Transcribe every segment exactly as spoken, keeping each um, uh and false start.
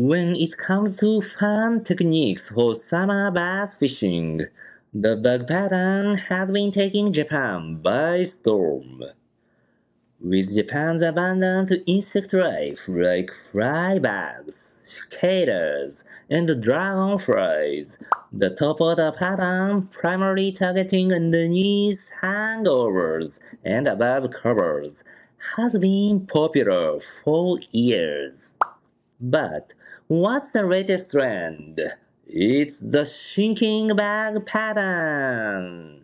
When it comes to fun techniques for summer bass fishing, the bug pattern has been taking Japan by storm. With Japan's abundant insect life like fly bugs, cicadas, and dragonflies, the top of the pattern, primarily targeting underneath hangovers and above covers, has been popular for years. But what's the latest trend? It's the sinking bag pattern.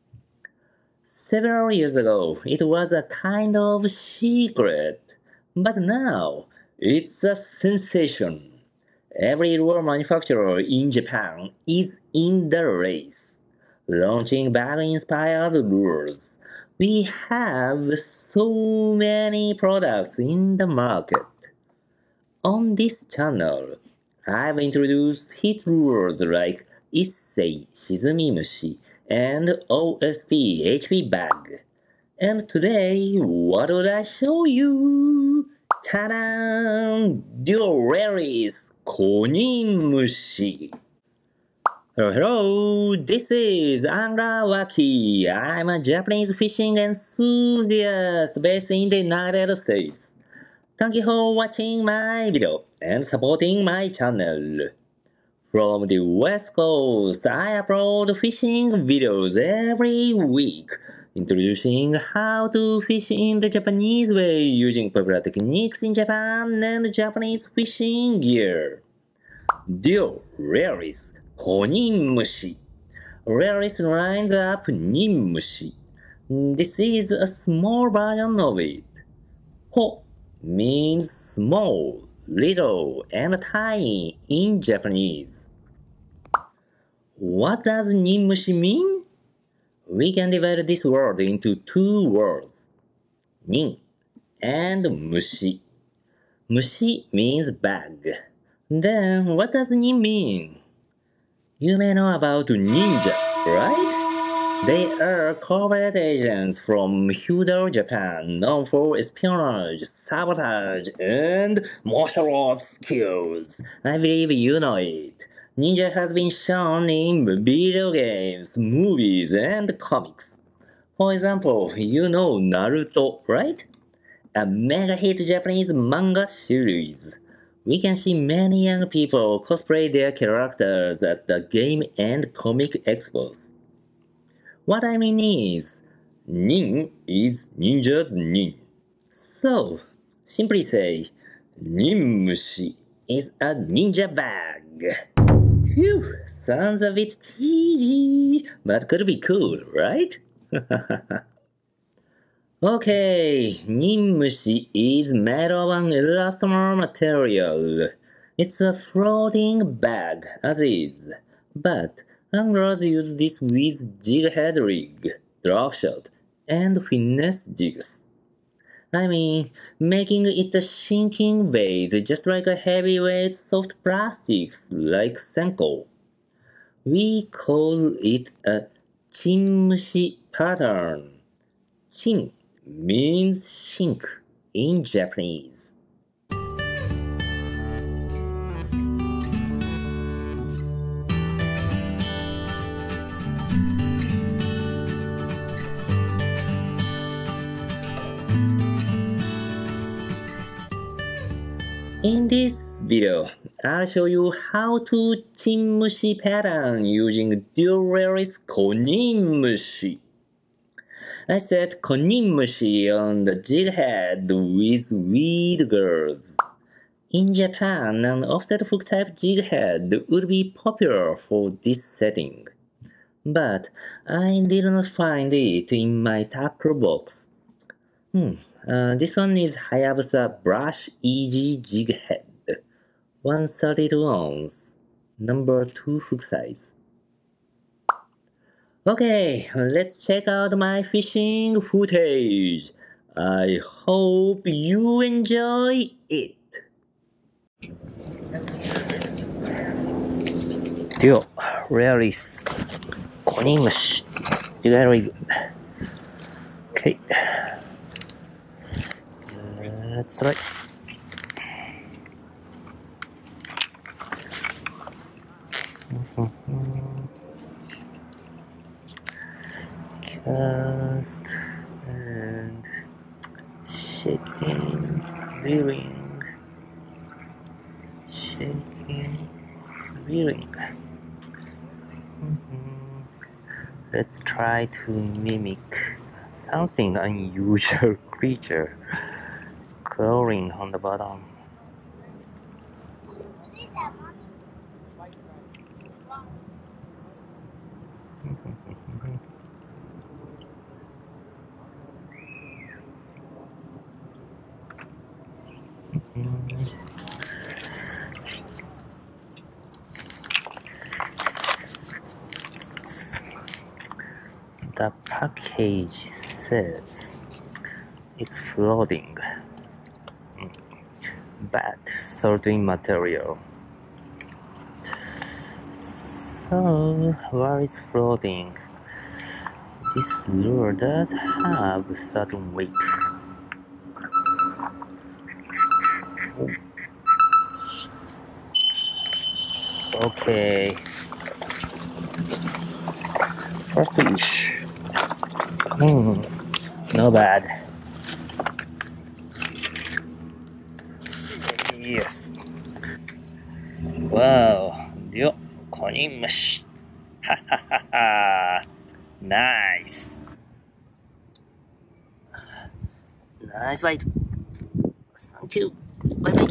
Several years ago, it was a kind of secret, but now it's a sensation. Every lure manufacturer in Japan is in the race, launching bag-inspired lures. We have so many products in the market. On this channel, I've introduced hit lures like Issei Shizumimushi and O S P H P bag. And today, what would I show you? Ta-da! Realis KONINMUSHI. Hello, hello, this is Angler Waki. I'm a Japanese fishing enthusiast based in the United States. Thank you for watching my video and supporting my channel. From the West Coast, I upload fishing videos every week, introducing how to fish in the Japanese way using popular techniques in Japan and Japanese fishing gear. Dear Realis KONINMUSHI. Realis lines up Ninmushi. This is a small version of it. Ko means small, little, and tiny in Japanese. What does Ninmushi mean? We can divide this word into two words, nin and mushi. Mushi means bag. Then what does nin mean? You may know about ninja, right? They are covert agents from feudal Japan known for espionage, sabotage, and martial arts skills. I believe you know it. Ninja has been shown in video games, movies, and comics. For example, you know Naruto, right? A mega hit Japanese manga series. We can see many young people cosplay their characters at the game and comic expos. What I mean is, nin is ninja's nin. So, simply say, Ninmushi is a ninja bag. Phew, sounds a bit cheesy, but could be cool, right? Okay, Ninmushi is made of an elastomer material. It's a floating bag, as is, but anglers use this with jig head rig, drop shot, and finesse jigs. I mean, making it a sinking bait just like a heavyweight soft plastics like Senko. We call it a Chin-Mushi pattern. Chin means sink in Japanese. In this video, I'll show you how to Chin-Mushi pattern using Realis KONINMUSHI. I set Konimuchi on the jig head with weed girls. In Japan, an offset hook type jig head would be popular for this setting. But I did not find it in my tackle box. Hmm, uh, this one is Hayabusa Brush Easy Jig Head, one hundred thirty-two ounce, number two hook size. Okay, let's check out my fishing footage. I hope you enjoy it. Deal, Realis KONINMUSHI. Very good. Okay. That's right. shaking, reeling, shaking, reeling. Mm-hmm. Let's try to mimic something unusual creature crawling on the bottom. The package says it's floating, but certain material. So, where is floating? This lure does have a certain weight. Okay. First fish. Hmm, no bad. Yes. Wow, Ryo Koninmushi. Ha ha ha ha. Nice. Nice bite. Thank you. Bye bye.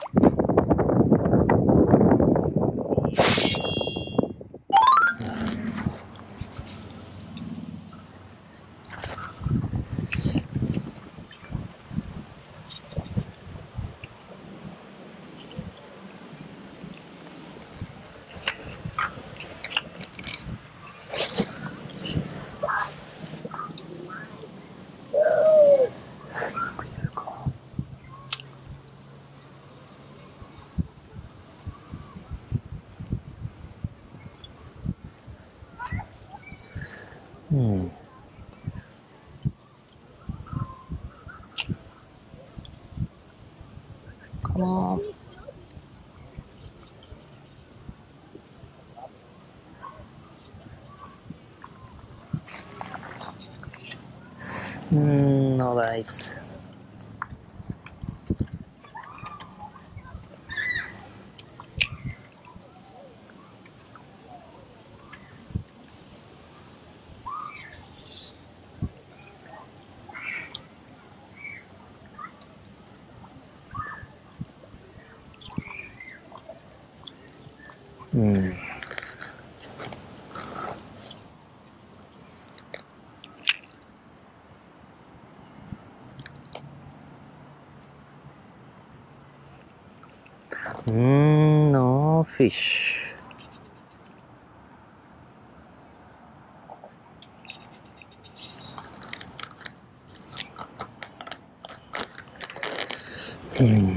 Hmm. Come on. Hmm, no bites. Hmm. Mm, no fish. Hmm.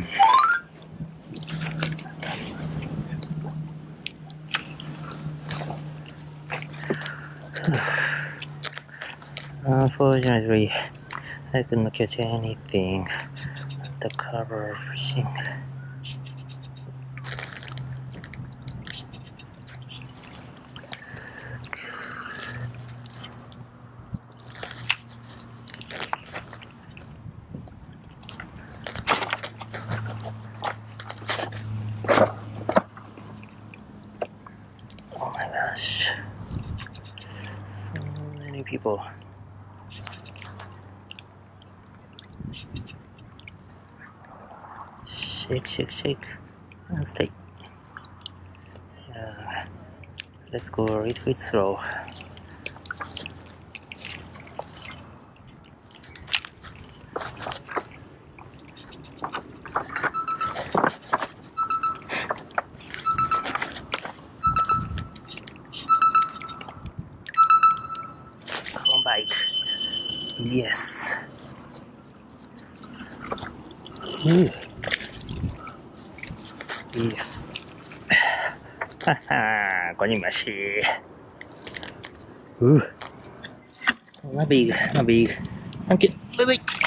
Unfortunately, I couldn't catch anything at the cover fishing. Oh my gosh, so many people. Shake, shake, shake, and stay. Yeah, let's go a little bit slow. Come on, bite. Yes. Ooh. Yes. Haha, Konimushi. Ooh. Not big, not big. Thank you. Bye bye.